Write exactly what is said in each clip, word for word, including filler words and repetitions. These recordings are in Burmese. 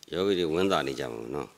ယောဂီတွေဝန်တာနေကြမှာနော်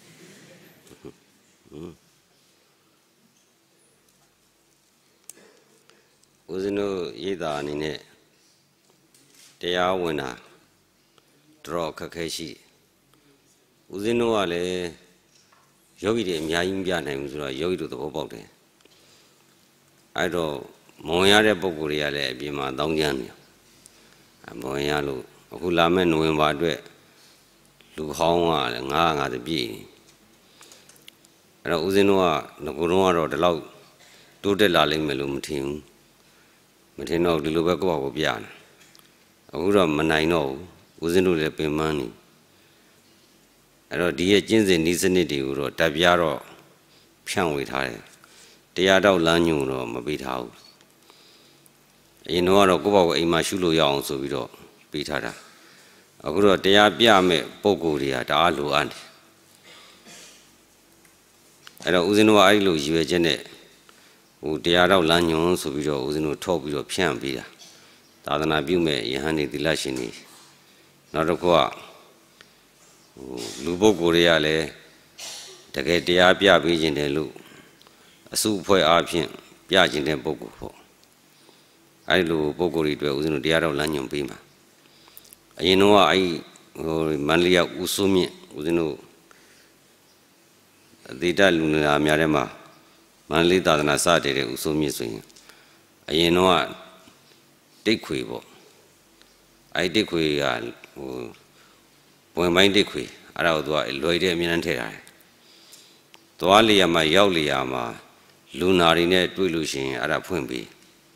ဦးဇင်းတို့ရေးတာအနေနဲ့တရားဝင်တာတော်ခက်ခဲရှိဦးဇင်းတို့ကလည်းယောဂီတွေအများကြီးမပြနိုင်ဘူးဆိုတော့ယောဂီတို့သဘောပေါက်တယ်အဲ့တော့မဝင်ရတဲ့ပုံကိုယ်တွေကလည်းအပြင်မှာတောင်းကြမ်းနေမဝင်ရလို့အခုလာမယ့်နိုဝင်ဘာအတွက်လူဟောင်းကလည်းငါးငါးတပြည့်အဲ့တော့ဦးဇင်းတို့ကငကိုယ်တော့ကတော့ဒီလောက်တိုးတက်လာလိမ့်မယ်လို့မထင်ဘူးမထင်တော့ဒီလိုပဲကိုယ့်ဘာကိုပြနေအခုတော့မနိုင်တော့ဘူးဦးဇင်းတို့လည်းပင်ပန်းနေအဲ့တော့ဒီရဲ့ကျင့်စဉ်ဤစနစ်တွေကိုတော့တပ်ပြတော့ဖြန့်ဝေထားတယ်တရားတော့လမ်းညွှန်တော့မပေးထားဘူးအရင်တော့ကတော့ကိုယ့်ဘာကိုအိမ်မှာရှုလို့ရအောင်ဆိုပြီးတော့ပေးထားတာအခုတော့တရားပြမဲ့ပုံကိုယ်တွေကတအားလိုအပ်တယ်အဲ့တော့ဦးဇင်းတို့ကအဲ့လိုရည်ရွယ်ချက်နဲ့ဟိုတရားတော့လမ်းညွှန်ဆိုပြီးတော့ဦးဇင်းတို့ထောက်ပြီးတော့ဖြန့်ပေးတာသာသနာပြုမဲ့ယဟန်နေသီလရှင်နေနောက်တစ်ခုကဟိုလူပုဂ္ဂိုလ်တွေကလည်းတကယ်တရားပြပေးခြင်းတယ်လို့အစုအဖွဲ့အားဖြင့်ပြခြင်းတဲ့ပုဂ္ဂိုလ်ပေါ့အဲ့လိုပုဂ္ဂိုလ်တွေအတွက်ဦးဇင်းတို့တရားတော့လမ်းညွှန်ပေးမှာအရင်တော့အဲ့ဟိုမန္တလေးကဦးစိုးမြင့်ဦးဇင်းတို့အသေးတလူနာများထဲမှာမန္တလေးသာသနာစတဲ့ဦးစိုးမြင့်ဆိုရင်အရင်တော့တိတ်ခွေပေါ့အဲ့တိတ်ခွေကဟိုဝင်ပိုင်းတိတ်ခွေအဲ့ဒါကိုသူကလွယ်တဲ့အမြဲတမ်းထည့်ထားတယ်သွားလျာမှာရောက်လျာမှာလူနာတွေနဲ့တွေ့လို့ရှိရင်အဲ့ဒါဖွင့်ပြီး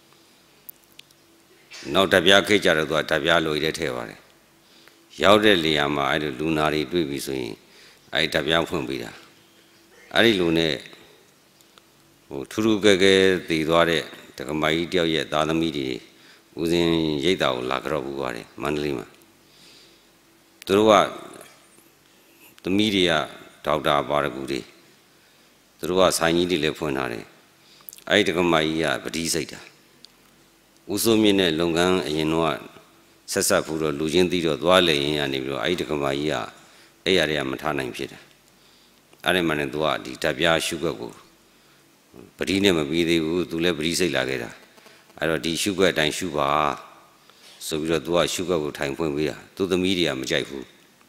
နောက်တပြားခိတ်ကြတော့သူကတပြားလွယ်တဲ့ထည့်ပါတယ်ရောက်တဲ့လျာမှာအဲ့လိုလူနာတွေတွေ့ပြီဆိုရင်အဲ့တပြားဖွင့်ပြီးတာအဲ့ဒီလူနဲ့ဟိုထူးထူးကဲကဲတည်သွားတဲ့တက္ကမကြီးတယောက်ရဲ့သားသမီးတွေဦးဇင်းရိတ်တာကိုလာကြတော့ဘူးပါတယ်မန္တလေးမှာသူတို့ကသမီးတွေကဒေါက်တာပါရဂူတွေသူတို့ကဆိုင်ကြီးတွေလည်းဖွင့်ထားတယ်အဲ့ဒီတက္ကမကြီးကပတိစိတ်တာဦးစိုးမြင့်နဲ့လုပ်ငန်းအရင်တော့ဆက်ဆက်ဖို့တော့လူချင်းသိတော့သွားလေရင်ရနေပြီးတော့အဲ့ဒီတက္ကမကြီးကအဲ့ရတွေကမထားနိုင်ဖြစ်တယ်အဲ့ဒီမှာနဲ့သူကဒီတပ်ပြားရှုွက်ကိုပတိနဲ့မပြီးသေးဘူးသူလည်းပတိစိတ်လာခဲ့တာအဲ့တော့ဒီရှုွက်အတိုင်းရှုပါဆိုပြီးတော့သူကရှုွက်ကိုထိုင်ဖွင့်ပေးတာသူသမီးတွေကမကြိုက်ဘူး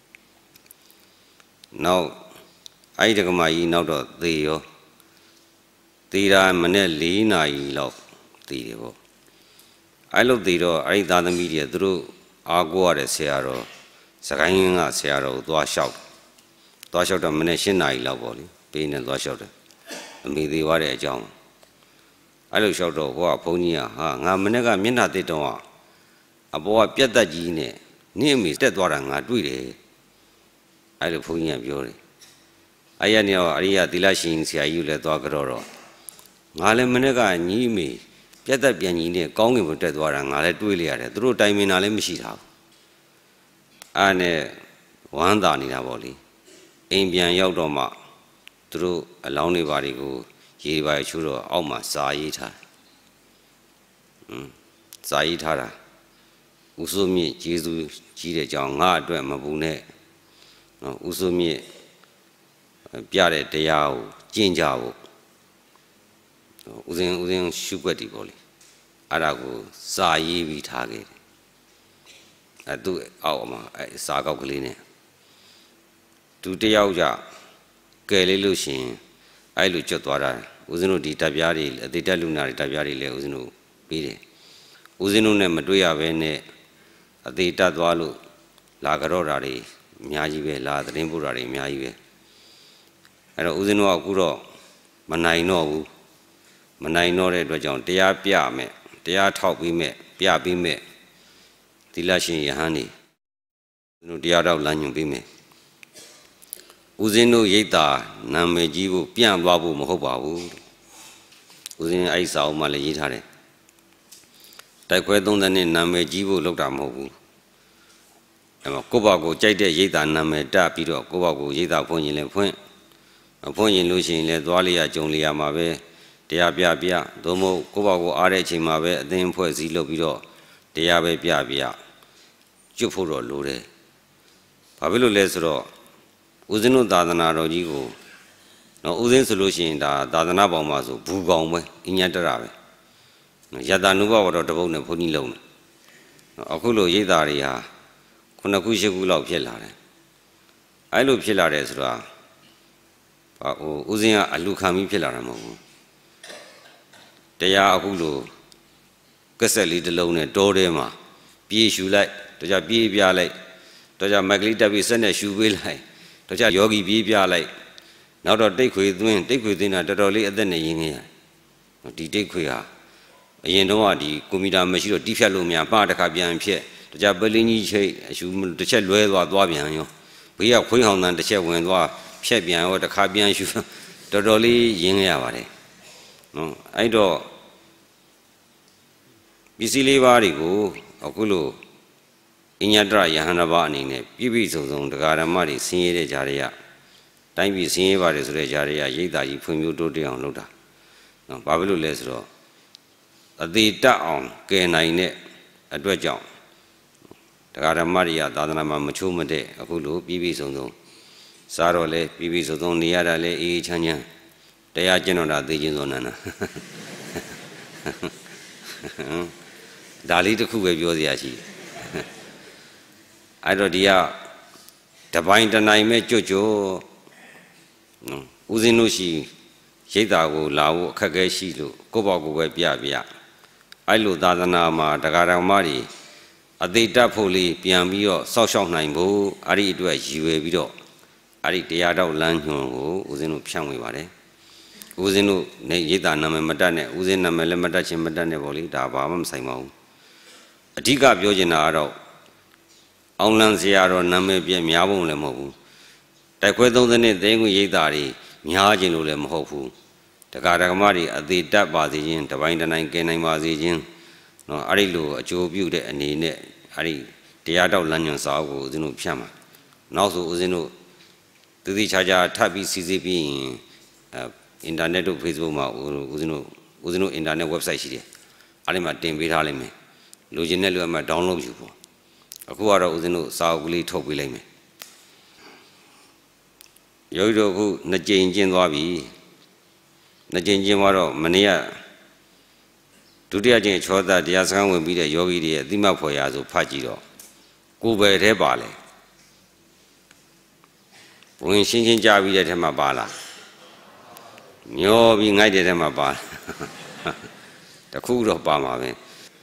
နောက်အဲ့ဒီတက္ကမကြီးနောက်တော့သေရောသေတာမနဲ့၄နာရီလောက်သေတယ်ပေါ့အဲ့လိုသေတော့အဲ့ဒီသားသမီးတွေသူတို့အားကိုးရတဲ့ဆရာတော်စကိုင်းကဆရာတော်ကိုသွားလျှောက်သွားလျှောက်တော့မနဲ့၈နာရီလောက်ပေါ့လေပေးနေသွားလျှောက်တယ်အမိသေးသွားတဲ့အကြောင်းအဲ့လိုလျှောက်တော့ဟိုကဘုန်းကြီးကဟာငါမနဲ့ကမျက်နှာတစ်တောင်းအပေါ်ကပြက်တက်ကြီးနဲ့နင့်အမိတက်သွားတာငါတွေ့တယ်အဲ့လိုဘုန်းကြီးကပြောတယ်အဲ့ရနေတော့အရိယသီလရှင်ဆရာကြီးကိုလည်းသွားကြတော့တော့ငါလည်းမနဲ့ကညီးမိပြက်တက်ပြန်ကြီးနဲ့ကောင်းကင်ဘုံတက်သွားတာငါလည်းတွေးလိုက်ရတယ်သူတို့တိုင်ပင်တာလည်းမရှိတာဘူးအဲ့နဲ့ဝမ်းသာနေတာပေါ့လေအိမ်ပြန်ရောက်တော့မှသူတို့အလောင်းတွေပါတွေကိုရေပါချိုးတော့အောက်မှာစာရေးထားอืมစာရေးထားတာဦးစိုးမြင့်ကျေးဇူးကြီးတဲ့ကြောင့်ငါအတွက်မပူနဲ့နော်ဦးစိုးမြင့်ပြတဲ့တရားကိုကျင့်ကြဖို့ဦးဇင်းဦးဇင်းရှုွက်တီပေါ့လေအဲ့ဒါကိုစာရေးပြီးထားခဲ့တယ်အဲသူ့အောက်မှာအဲစာကောက်ကလေးနဲ့သူတယောက်ကြကဲလေးလို့ရှိရင်အဲ့လိုကျွတ်သွားတာဦးဇင်းတို့ဒီတပ်ပြားတွေအသေးတက်လူနာတွေတပ်ပြားတွေလည်းဦးဇင်းတို့ပြီးတယ်ဦးဇင်းတို့နဲ့မတွေ့ရဘဲနဲ့အသေးတက်သွားလို့လာကြတော့တာတွေအများကြီးပဲလာသတင်းပို့တာတွေအများကြီးပဲအဲ့တော့ဦးဇင်းတို့ကအခုတော့မနိုင်တော့ဘူးမနိုင်တော့တဲ့အတွက်ကြောင့်တရားပြမယ်တရားထောက်ပြီးမဲ့ပြပြီးမဲ့သီလရှင်ယဟန်နေဦးဇင်းတို့တရားတော့လမ်းညွှန်ပြီးမဲ့ဦးဇင်းတို့ရိတ်တာနာမည်ကြီးဖို့ပြန့်သွားဖို့မဟုတ်ပါဘူးဦးဇင်းအဲ့စာအုပ်မှာလည်းရေးထားတယ်တိုက်ခွဲသုံးတဲ့နာမည်ကြီးဖို့လုပ်တာမဟုတ်ဘူးအဲ့မှာကိုယ့်ဘာကိုကြိုက်တဲ့ရိတ်တာနာမည်တက်ပြီးတော့ကိုယ့်ဘာကိုရိတ်တာဖွင့်ရင်လည်းဖွင့်မဖွင့်ရင်လို့ရှိရင်လည်းသွားလျာကြုံလျာမှာပဲတရားပြပြသို့မဟုတ်ကိုယ့်ဘာကိုအားတဲ့အချိန်မှာပဲအသင်းဖွဲ့စည်းလုပ်ပြီးတော့တရားပဲပြပြကျွတ်ဖို့တော့လိုတယ်ဘာဖြစ်လို့လဲဆိုတော့ဦးဇင်းတို့သာသနာတော်ကြီးကိုနော်ဦးဇင်းဆိုလို့ရှိရင်ဒါသာသနာပေါင်းမှာဆိုဘူကောင်ပဲအညတရပဲယတနုဘဝတော်တပုတ်နဲ့ဘုန်းကြီးလုံးတယ်အခုလိုရိတ်သားတွေဟာခုနှစ်ခုရှစ်ခုလောက်ဖြစ်လာတယ်အဲ့လိုဖြစ်လာတယ်ဆိုတာဟိုဦးဇင်းကအလူခံပြီးဖြစ်လာတာမဟုတ်ဘူးတရားအခုလိုကက်ဆက်လေးတစ်လုံးနဲ့တောထဲမှာပြေးရှူလိုက်တော့ကြပြေးပြလိုက်တော့ကြမက်ကလေးတက်ပြီးဆက်နဲ့ရှူပေးလိုက်တော့ကြယောဂီပြေးပြလိုက်နောက်တော့တိတ်ခွေသွင်းတိတ်ခွေသွင်းတာတော်တော်လေးအသက်နဲ့ရင်းခဲ့ရတယ်ဒီတိတ်ခွေဟာအရင်တော့ကဒီကွန်ပျူတာမရှိတော့တိဖြတ်လို့များပါတခါပြန်ဖြစ်တော့ကြပလင်းကြီးချိတ်အရှူတစ်ချက်လွဲသွားသွားပြန်ရောဘေးကခွေးဟောင်းတန်းတစ်ချက်ဝင်သွားဖြက်ပြန်ရောတခါပြန်ရှူတော်တော်လေးရင်းခဲ့ရပါတယ်နော်အဲ့တော့ပစ္စည်းလေးပါးတွေကိုအခုလိုအညတရယဟန္တာဘအနေနဲ့ပြည့်ပြည့်စုံစုံတရားဓမ္မတွေဆင်းရဲတဲ့ကြားတွေကတိုင်းပြည်ဆင်းရဲပါတယ်ဆိုတဲ့ကြားတွေကရိတ်တာကြီးဖွံ့ဖြိုးတိုးတက်အောင်လုပ်တာနော်ဘာဖြစ်လို့လဲဆိုတော့အသေးတက်အောင်ကယ်နိုင်တဲ့အတွက်ကြောင့်တရားဓမ္မတွေကသာသနာမှာမချိုးမတဲ့အခုလိုပြည့်ပြည့်စုံစုံစားတော့လဲပြည့်ပြည့်စုံစုံနေရတာလဲအေးအေးချမ်းချမ်းတရားကျင့်တော်တာသိချင်းစွန်နန္ဒဒါလေးတစ်ခုပဲပြောစရာရှိအဲ့တော့ဒီကတပိုင်းတနိုင်မဲ့ကြွကြွနော်ဦးဇင်းတို့ရှိရိတ်တာကိုလာဖို့အခက်အခဲရှိလို့ကိုယ့်ဘောက်ကိုပဲပြပြအဲ့လိုသာသနာမှာတရားတော်မတွေအသေးတက်ဖို့လေးပြန်ပြီးတော့စောက်ရှောက်နိုင်ဖို့အဲ့ဒီအတွက်ရည်ရွယ်ပြီးတော့အဲ့ဒီတရားတော်လမ်းညွှန်ကိုဦးဇင်းတို့ဖြန့်ဝေပါတယ်ဦးဇင်းတို့နေရိတ်တာနာမည်မတတ်နဲ့ဦးဇင်းနာမည်လည်းမတတ်ချင်းမတတ်နဲ့ပေါ့လေဒါဘာမှမဆိုင်ပါဘူးအဓိကပြောချင်တာကတော့အောင်လန်းစရာတော့နာမည်ပြည့်များပုံလည်းမဟုတ်ဘူးတိုက်ခွဲသုံးစနစ်သိန်းခွင့်ရိတ်တာတွေများခြင်းလို့လည်းမဟုတ်ဘူးတရားဓမ္မတွေအသေးတက်ပါစေခြင်းတပိုင်းတနိုင်ကဲနိုင်ပါစေခြင်းနော်အဲ့ဒီလိုအကျိုးပြုတဲ့အနေနဲ့အဲ့ဒီတရားတော်လမ်းညွှန်စာအုပ်ကိုဦးဇင်းတို့ဖြန့်မှာနောက်ဆိုဦးဇင်းတို့သူတိချာချာထပ်ပြီးစီစစ်ပြီးရင်အင်တာနက်တို့ Facebook မှာဦးဇင်းတို့ဦးဇင်းတို့အင်တာနက် website ရှိတယ်အဲ့ဒီမှာတင်ပေးထားလိမ့်မယ်လိုချင်တဲ့လူအမှ download ယူပေါ့အခုကတော့ဦးဇင်းတို့စာအုပ်ကလေးထုတ်ပေးလိုက်မယ်ယောဂီတို့အခုနှစ်ကြိမ်ကျင်းသွားပြီနှစ်ကြိမ်ကျင်းသွားတော့မနေ့ကဒုတိယကျင်းချောသတရားစခန်းဝင်ပြီးတဲ့ယောဂီတွေရဲ့အတိမတ်ဖွယ်ရာဆိုဖတ်ကြည့်တော့ကိုယ်ပဲထဲပါလေဘဝင်ရှင်းရှင်းကြားပြီးတဲ့ထဲမှာပါလားမျောပြီးငိုက်တဲ့ထဲမှာပါတခုတော့ပါမှာပဲ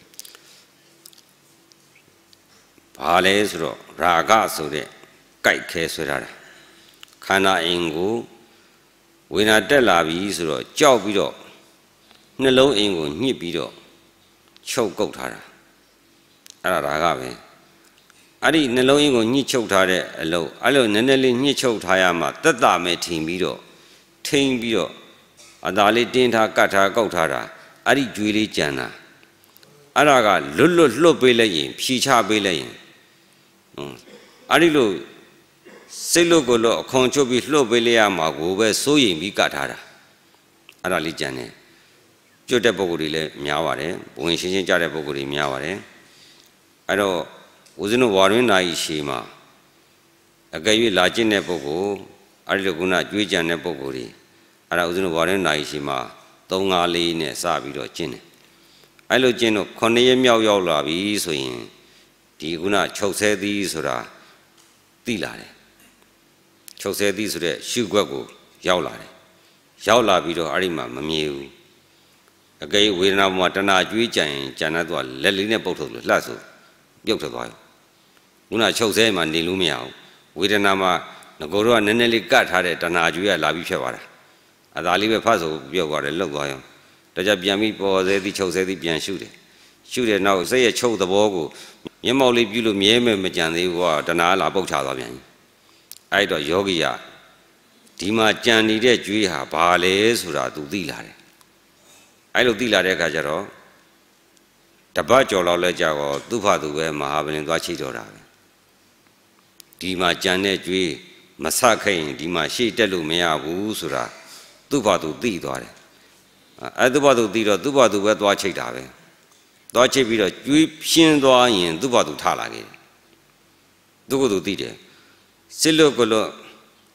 ဘာလဲဆိုတော့ရာဂဆိုတဲ့ကြိုက်ခဲဆွဲထားတာခန္ဓာအင်ကိုဝေဒနာတက်လာပြီဆိုတော့ကြောက်ပြီးတော့နှလုံးအင်ကိုညှစ်ပြီးတော့ချုပ်ကုတ်ထားတာအဲ့ဒါရာဂပဲအဲ့ဒီနှလုံးအင်ကိုညှစ်ချုပ်ထားတဲ့အလုပ်အဲ့လိုနည်းနည်းလေးညှစ်ချုပ်ထားရမှတက်တာမဲ့ထင်ပြီးတော့ထိန်ပြီးတော့အသာလေးတင်းထားကတ်ထားကောက်ထားတာအဲ့ဒီကြွေးလေးကြံတာအဲ့ဒါကလွတ်လွတ်လှုပ်ပေးလိုက်ရင်ဖြီချပေးလိုက်ရင်အဲ့ဒီလိုစိတ်လို့ကိုလို့အခွန်ချုပ်ပြီးလှုပ်ပေးလိုက်ရမှာကိုပဲစိုးရိမ်ပြီးကတ်ထားတာအဲ့ဒါလေးကြံတယ်ကျွတ်တဲ့ပုံကိုယ်တွေလည်းများပါတယ်ဘဝင်ရှင်းရှင်းကြတဲ့ပုံကိုယ်တွေများပါတယ်အဲ့တော့ဦးဇင်းတို့ဝါရင်းနာကြီးရှေမှာအကယ်၍လာကျင့်တဲ့ပုံကိုအဲ့ဒီလိုကုဏကြွေးကြံတဲ့ပုံကိုယ်တွေအဲ့ဒါဦးဇင်းတို့ဝါရင်းနာကြီးရှေမှာသုံးငါးလေးနဲ့စပြီးတော့ကျင့်တယ်အဲ့လိုကျင့်တော့ခုနှစ်ရက်မြောက်ရောက်လာပြီဆိုရင်ဒီကုဏချုပ်ဆဲသည်ဆိုတာသိလာတယ်ချုပ်ဆဲသည်ဆိုတဲ့ရှုွက်ကိုရောက်လာတယ်ရောက်လာပြီးတော့အဲ့ဒီမှာမမြင်ဘူးအကယ်ဝေဒနာပေါ်မှာတဏှာကြွေးကြံရင်ကြံတဲ့သူကလက်လေးနဲ့ပုတ်ထုတ်လို့လှတ်ဆိုပြုတ်ထွက်သွားရောခုနချုပ်ဆဲမှာနေလို့မရဘူးဝေဒနာမှာငကိုတော့နည်းနည်းလေးကတ်ထားတဲ့တဏှာကြွေးကလာပြီးဖြတ်သွားတာအသာလေးပဲဖတ်ဆိုပြုတ်သွားတယ်လှုပ်သွားရောဒါကြပြန်ပြီးပေါ်ဆဲသည်ချုပ်ဆဲသည်ပြန်ရှုတယ်ရှုတယ်နောက်စိတ်ရဲ့ချုပ်သဘောကိုမျက်မှောက်လေးပြုလို့မြဲမဲ့မကြံသေးဘူးကတဏှာလာပုတ်ချသွားပြန်အဲ့တော့ယောဂီကဒီမှာကြံနေတဲ့ကြွေးဟာဘာလဲဆိုတာသူသိလာတယ်အဲ့လိုသိလာတဲ့အခါကျတော့တပတ်ကျော်လောက်လဲကြာတော့သူ့ဖသူပဲမဟာဗလင်သွားချိတ်တော်တာပဲဒီမှာကြံတဲ့ကြွေးမဆခိုင်းဒီမှာရှေ့တက်လို့မရဘူးဆိုတာသူ့ဖသူသိသွားတယ်အဲ့သူ့ဖသူသိတော့သူ့ဖသူပဲသွားချိတ်တာပဲသွားချိတ်ပြီးတော့ကြွေးရှင်းသွားရင်သူ့ဖသူထလာခဲ့တယ်သူ့ကိုယ်သူသိတယ်စစ်လို့ကလို့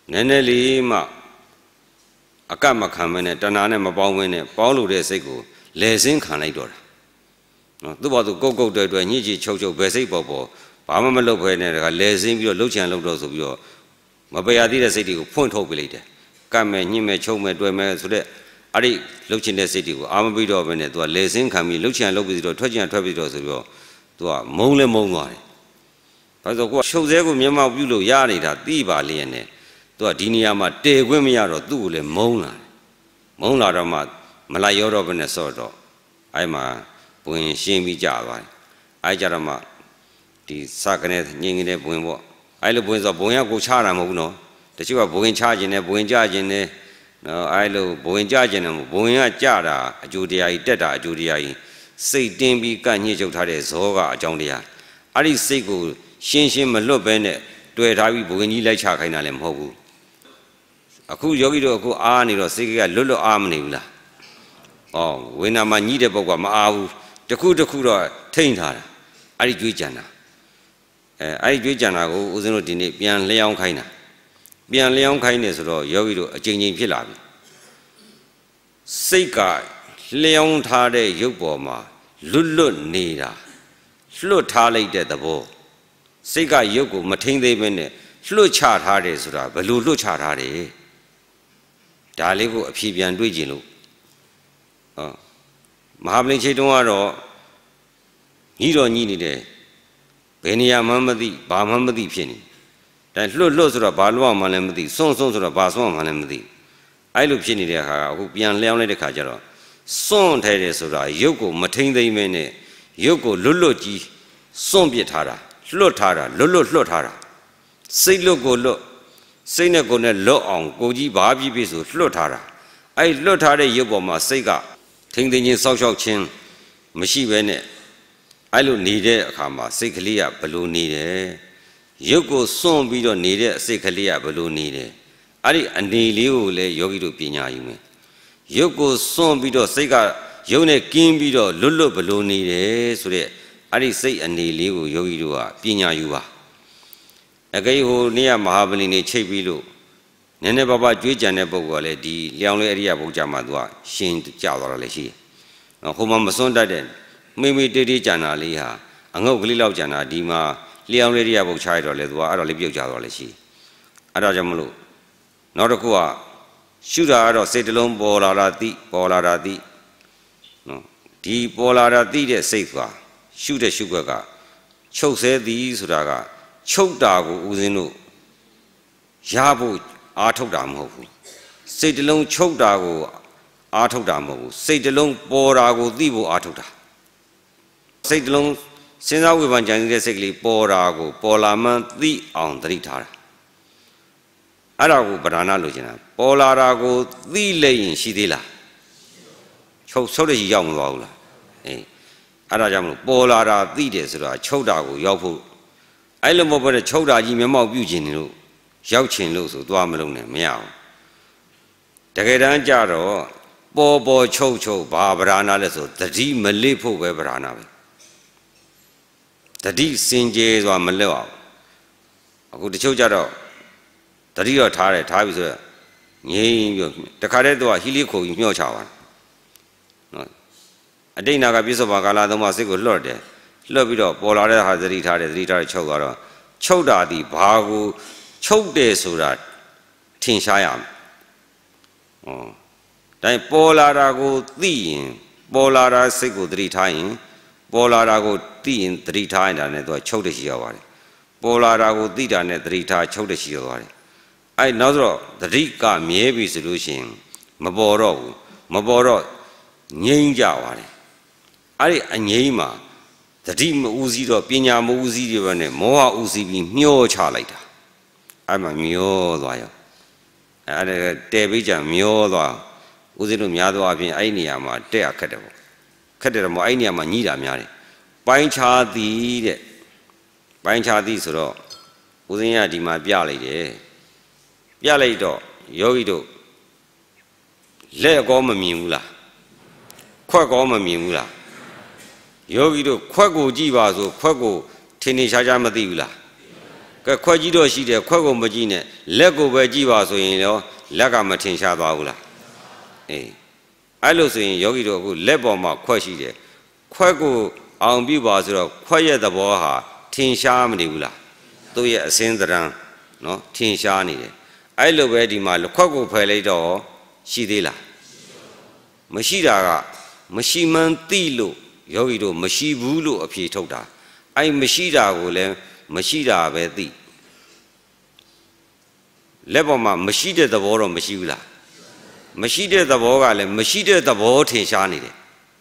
Neneli ma Akama Kamene, Tanana Mabawene, Paulo de Sego, Lesin Kanador. The water go go to a Niji Chocho Besi Bobo, Pamalo Pene, Lesin, your Lucian Lodos of your Mabayadi city, point hope later. Come and Nime Chome, Dweme, so that Ari Lucin the city, Amabido, and to a Lesin, Kami, Lucian Lobis, Trojan Travidos of your to a Mole Mongari. But the what shows Ego Yama Bulo Yari, that Diva Liene. To a Diniama de Wimiaro Dule Mona Mona Rama Malayoro Venesoto. I'm a Buin Shimi Java. I Jarama the Sakanet Yingine Buinbo. I look with a Buina Guchara Mono. The Chiva Buin charging a Buin Jajin. No, I look Buin Jajin, Buina Jara, Judia, Deta, Judia. Say Dimbi Ganyo Tade, Soga, Jondia. Ali Segu, Shin Shin Malobene, do it. I will Buini like Chakanalem Hogu. Aku yogi do aku ani do sigi lulu amni ula. Oh, when I'm a need a book, ma the coup the coup taint her. I do jana. I do jana go Uzino Dini, Bian Leon Kaina. Bian Leon kindness or yogi do a changing pilabi. Sika Leon Tade Yuboma, Lulu Nida. Slu Tale de the bo. Sika Yogu, Matin de Bene, Slu Chart Hades, but Lulu Chart Hade. Daligo a Pibian Duigilo. Mahabli Chetuaro, you don't need it. Benia Mamadi, Bamamadi Penny. That low loss of a Balua Malamadi, son sons of a Baswan Malamadi. I look Penny there, who Pian Leone de Cajaro. Son Teresura, Yoko, Matin de Mene, Yoko, Luluji, Son Pietara, Lotara, Lulu Lotara. Say logo look. Sina gonna low on Goji Babi Bisu, Lotara. I Lotara Yoboma Sega, Ting the social chin, Mashi Vene. I don't need it, Kama, Sikalia, balloon needed. Yoko soon be don't need it, Sikalia, balloon needed. Ari and Nilio le Yogi to Pina Yume. Yoko soon be do Sega, Yone Kimbido, Lulu balloon needed, so that Ari say and Nilio Yogi to Pina Yuba. A guy who near Mahabali ne Chebilu. Nene Baba Jujan Bogole, the Leon area Bojamadua, Shin to Jawaleshi. No Homamason died. Mimi Didi Jana Liha, Angogli Jana, Dima, Leon area Bochai or Ledua or Libio Jawaleshi. Adajamulu. Norakua, Shura or Setalon Bolarati, Bolarati. No, Di Bolarati de Sefa, shoot a sugar. Chose these Raga. Chodago Uzinu Yabu Artodamo. Say the long Chodago Artodamo. Say the long Borago Divo Artoda. Say the long Sina Vivanjanisically Borago, Polaman, the on the Ritara. Arago Banana Lugina, Polarago, the laying Shidila. Cho so the young Lola. Eh, Arajamu, Bolara, the Desra, Chodago, Yopu. I love over the Choda Yimamo Bujin, Yauchin Lusu, Duamalone, Meow. Tagadan Jaro, Bobo Chocho, Barbarana Leso, the D Malipo Weberana. The D Sinjays or Maleo. I go to Chojaro. The Rio Tare, Tabis, Yea, the Caredo, Hilico, in your chower. A day Nagabiso Bagala, the Masico Lord. Love it up, Polare has the retarded, retarded Chogara. Choda the Bagu, Chok de Surat, Tin Shayam. Oh. Then Polarago Thin, Polara Sigo three times, Polarago Thin three times and it was Chodeshiawari. Polarago Dita three times Chodeshiawari. I know the Rika maybe solution, Maboro, Maboro, Ninjawari. I Anyema. The team Uzido, Pina Muzi, Moa Uzi, Mio Charlita. I'm a Mio lawyer. And a Debija Mio law. Uzido Miado Abin Ainiama, Dea Cadabo. Cadamo Ainiama Nida Miari. Bine Char the Bine Char this row. Uzina di my Biali. Bialido, Yogido. Le Goma Mula. Quagoma Mula. Yogi do Quago Jivazo, Quago, Tini Shajamadilla. ကခွက်ကြီးတော့ရှိတယ်ခွက်ကိုမကြည့်နဲ့လက်ကိုပဲကြည့်ပါဆိုရင်ရောလက်ကမထင်ရှားသွားဘူးလားအေးအဲ့လိုဆိုရင်ယောဂီတို့အခုလက်ပေါ်မှာခွက်ရှိတယ်ခွက်ကိုအောင်ပြုပါဆိုတော့ခွက်ရဲ့သဘောဟာထင်ရှားမနေဘူးလားသူ့ရဲ့အစင်းသဏ္ဍာန်နော်ထင်ရှားနေတယ်အဲ့လိုပဲဒီမှာခွက်ကိုဖယ်လိုက်တော့ရှိသေးလားမရှိတာကမရှိမှန်းသိလို့ယောဂီတို့မရှိဘူးလို့အဖြေထုတ်တာအဲ့မရှိတာကိုလည်းမရှိတာပဲသိလက်ပေါ်မှာမရှိတဲ့သဘောတော့မရှိဘူးလားမရှိတဲ့သဘောကလည်းမရှိတဲ့သဘောထင်ရှားနေတယ်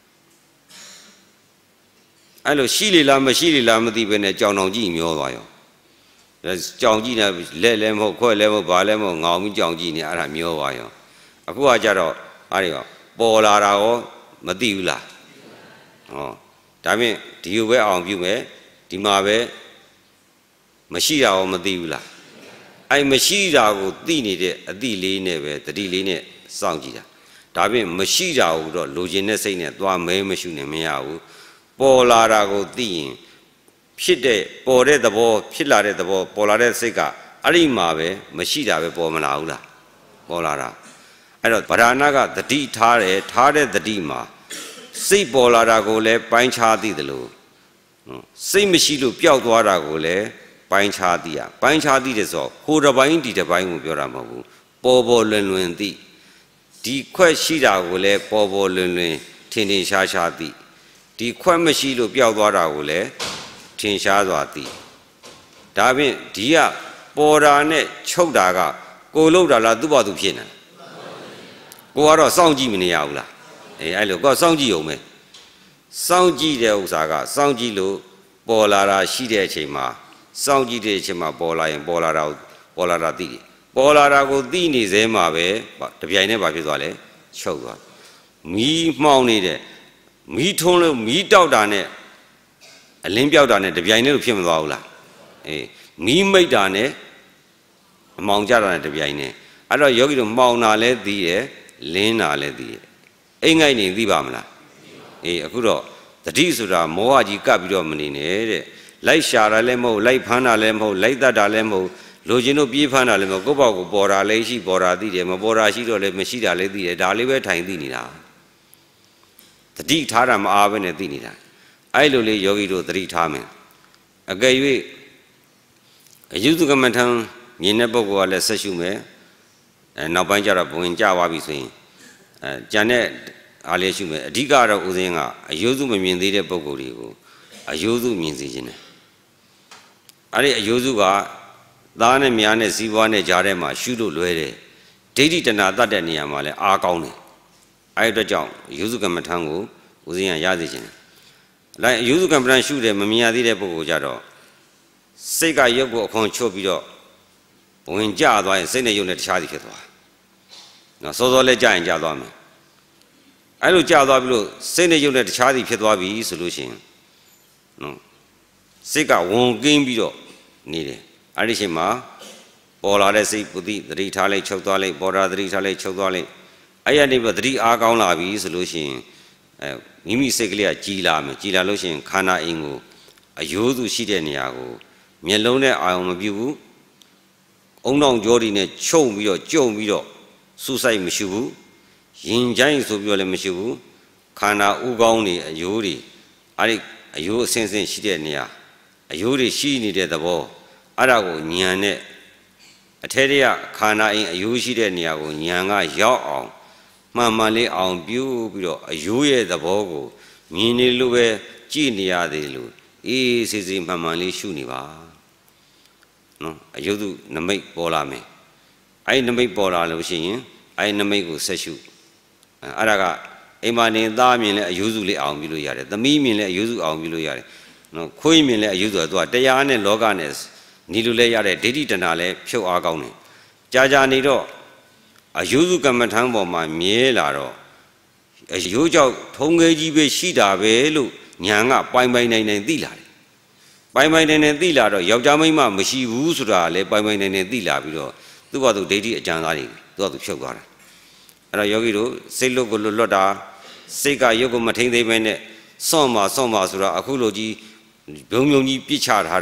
အဲ့လိုရှိလေလားမရှိလေလားမသိဘဲနဲ့ကြောင်တောင်ကြည့်မျောသွားရောကြောင်ကြည့်နေလက်လည်းမဟုတ်ခွက်လည်းမဟုတ်ဘာလည်းမဟုတ်ငောင်ပြီးကြောင်ကြည့်နေအဲ့ဒါမျောသွားရောအခုကကြတော့အားရောပေါ်လာတာရောမသိဘူးလားဟောဒါဖြင့်ဒီလိုပဲအောင်ပြုမယ်ဒီမှာပဲမရှိတာရောမသိဘူးလားအဲ့မရှိတာကိုသိနေတဲ့အတိလေးနဲ့ပဲတတိလေးနဲ့စောင့်ကြည့်တာဒါဖြင့်မရှိတာကိုတော့လိုချင်တဲ့စိတ်နဲ့သွားမဲမရှိနဲ့မရဘူးပေါ်လာတာကိုသိရင်ဖြစ်တဲ့ပေါ်တဲ့သဘောဖြစ်လာတဲ့သဘောပေါ်လာတဲ့စိတ်ကအဲ့ဒီမှာပဲမရှိတာပဲပေါ်မလာဘူးလားပေါ်လာတာအဲ့တော့ဗราဏကတတိထားတယ်ထားတဲ့တတိမှာစိတ်ပေါ်လာတာကိုလည်းပိုင်းခြားသိတယ်လို့စိတ်မရှိလို့ပျောက်သွားတာကိုလည်းပိုင်းခြားသိရပိုင်းခြားသိတယ်ဆိုဟိုတစ်ပိုင်းဒီတစ်ပိုင်းကိုပြောတာမဟုတ်ဘူးပေါ်ပေါ်လွင်လွင်သိဒီခွက်ရှိတာကိုလည်းပေါ်ပေါ်လွင်လွင်ထင်ထင်ရှားရှားသိဒီခွက်မရှိလို့ပျောက်သွားတာကိုလည်းထင်ရှားစွာသိဒါဖြင့်ဒီကပေါ်တာနဲ့ချုပ်တာကကိုလို့တာလားသူ့ဘာသူဖြစ်နေကိုကတော့စောင့်ကြည့်မနေရဘူးလားအေးအဲ့လိုကိုစောင့်ကြည့်အောင်မယ်စောင့်ကြည့်တဲ့ဥစ္စာကစောင့်ကြည့်လို့ပေါ်လာတာရှိတဲ့အချိန်မှာစောင့်ကြည့်တဲ့အချိန်မှာပေါ်လာရင်ပေါ်လာတာပေါ်လာတာသိတယ်ပေါ်လာတာကိုသိနေစေမှာပဲတပြိုင်တည်းဘာဖြစ်သွားလဲချုပ်သွားမီးမှောင်နေတဲ့မီးထုံးလို့မီးတောက်တာနဲ့အလင်းပြောက်တာနဲ့တပြိုင်တည်းလို့ဖြစ်မသွားဘူးလားအေးမီးမိတ်တာနဲ့အမောင်ကြတာနဲ့တပြိုင်တည်းအဲ့တော့ယောဂီတို့မှောင်တာလည်းသိတယ်လင်းတာလည်းသိတယ်အိမ်ငိုက်နေသိပါမလားအေးအခုတော့တတိဆိုတာမောဟကြီးကပ်ပြီးတော့မနေနဲ့တဲ့လိုက်ရှာတာလည်းမဟုတ်လိုက်ဖမ်းတာလည်းမဟုတ်လိုက်တတ်တာလည်းမဟုတ်လိုချင်တို့ပြေးဖမ်းတာလည်းမဟုတ်ကိုယ့်ဘောက်ကိုပေါ်တာလည်းရှိပေါ်တာသိတယ်မပေါ်တာရှိတော့လည်းမရှိတာလည်းသိတယ်ဒါလေးပဲထိုင်သိနေတာတတိထားတာမအားပဲနဲ့သိနေတာအဲ့လိုလေးယောဂီတို့သတိထားမယ်အကယ်၍အယုဒကမထံမြင်တဲ့ပုဂ္ဂိုလ်ကလည်းဆက်ရှုမယ်အဲနောက်ပိုင်းကျတော့ဘဝင်ကြသွားပြီဆိုရင်အဲကြံတဲ့အားလေးရှုမယ်အဓိကတော့ဦးဇင်းကအယုဒမမြင်သေးတဲ့ပုဂ္ဂိုလ်တွေကိုအယုဒမြင်စေခြင်းတယ်အဲ့ဒီအယုဒကသားနဲ့မြားနဲ့ဇီးပွားနဲ့ကြားထဲမှာရှုလို့လွဲတယ်ဒိဋ္ဌိတဏတတ်တဲ့နေရာမှာလည်းအားကောင်းတယ်အဲ့ဒီအတွက်ကြောင့်အယုဒကမထံကိုဦးဇင်းကရစေခြင်းတယ်လိုက်အယုဒကမ္မဋ္ဌာန်းရှုတယ်မမြင်ရသေးတဲ့ပုဂ္ဂိုလ်ကြတော့စိတ်ကရုပ်ကိုအခွန်ချုပ်ပြီးတော့ဝင်ကြသွားရင်စိတ်နဲ့ရုပ်နဲ့တခြားစီဖြစ်သွားနော်စောစောလေးကြရင်ကြသွားမယ်အဲ့လိုကြသွားပြီလို့စိတ်နဲ့ရုပ်နဲ့တခြားစီဖြစ်သွားပြီဆိုလို့ရှိရင်နော်စိတ်ကဝန်ကင်းပြီးတော့နေတယ်အဲ့ဒီအချိန်မှာပေါ်လာတဲ့စိတ်ပုတိသတိထားလိုက်ချုပ်သွားလိုက်ပေါ်လာသတိထားလိုက်ချုပ်သွားလိုက်အဲ့ရနေပြီးသတိအားကောင်းလာပြီဆိုလို့ရှိရင်အဲမိမိစိတ်ကလေးကကြည်လာမယ်ကြည်လာလို့ရှိရင်ခန္ဓာအိမ်ကိုအယိုးစုရှိတဲ့နေရာကိုမျက်လုံးနဲ့အာရုံမပြုဘူးအုံတောင်ကြောတွေနဲ့ချုပ်ပြီးတော့ကြုံပြီးတော့စူးစိုက်မရှိဘူးရင်ချိုင်းဆိုပြီးတော့လည်းမရှိဘူးခန္ဓာဥကောင်းတွေအယိုးတွေအဲ့ဒီအယိုးအစင်းစင်းရှိတဲ့နေရာအယိုးတွေရှိနေတဲ့သဘောအဲ့ဒါကိုဉာဏ်နဲ့အထဲတည်းကခန္ဓာအိမ်အယိုးရှိတဲ့နေရာကိုဉာဏ်ကရောက်အောင်မှန်မှန်လေးအောင်ပြုပြီးတော့အယိုးရဲ့သဘောကိုမြင်နေလို့ပဲကြည့်နေရသေးလို့အေးစေးစေးမှန်မှန်လေးရှုနေပါနော်အယုဒ္ဓနမိတ်ပေါ်လာမယ်အဲ့နမိတ်ပေါ်လာလို့ရှိရင်အဲ့နမိတ်ကိုဆက်ရှုအဲ့ဒါကအိမ်မာနေသားမြင်လဲအယုဒ္ဓလေးအောင်ပြုလို့ရတယ်သမီးမြင်လဲအယုဒ္ဓအောင်ပြုလို့ရတယ်နော်ခွေးမြင်လဲအယုဒ္ဓဆိုတာတရားနဲ့လောကနဲ့ညီလိုလဲရတဲ့ဒိဋ္ဌိတဏလည်းဖြုတ်အားကောင်းတယ်ကြာကြာနေတော့အယုဒ္ဓကမ္မထံပေါ်မှာမြဲလာတော့အယုဒ္ဓကြောင့်ထုံငယ်ကြီးပဲရှိတာပဲလို့ညာကပိုင်ပိုင်နိုင်နိုင်သိလာတယ်ပိုင်ပိုင်နိုင်နိုင်သိလာတော့ယောက်ျားမိန်းမမရှိဘူးဆိုတာလည်းပိုင်ပိုင်နိုင်နိုင်သိလာပြီးတော့သူ့ဘာသူဒိဋ္ဌိအကြံသားတွေသူ့ဘာသူဖြုတ်သွားတာအဲ့တော့ယောဂီတို့စိတ်လွတ်ကိုလွတ်လွတ်တာစိတ်ကရုပ်ကိုမထိန်သိမ်းပဲနဲ့စွန့်ပါစွန့်ပါဆိုတာအခုလိုကြီးဘုံဘုံကြီးပြစ်ချထားတာ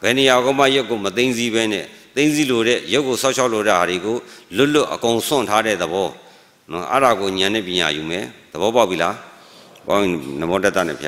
ဘယ်နေရာကမှရုပ်ကိုမသိသိပဲနဲ့သိသိလို့တဲ့ရုပ်ကိုဆောက်ရှောက်လို့တဲ့ဟာတွေကိုလွတ်လွတ်အကုန်စွန့်ထားတဲ့သဘောနော်အဲ့ဒါကိုဉာဏ်နဲ့ပညာယူမယ်သဘောပေါက်ပြီလားပေါင်းနမောတတ္တနဲ့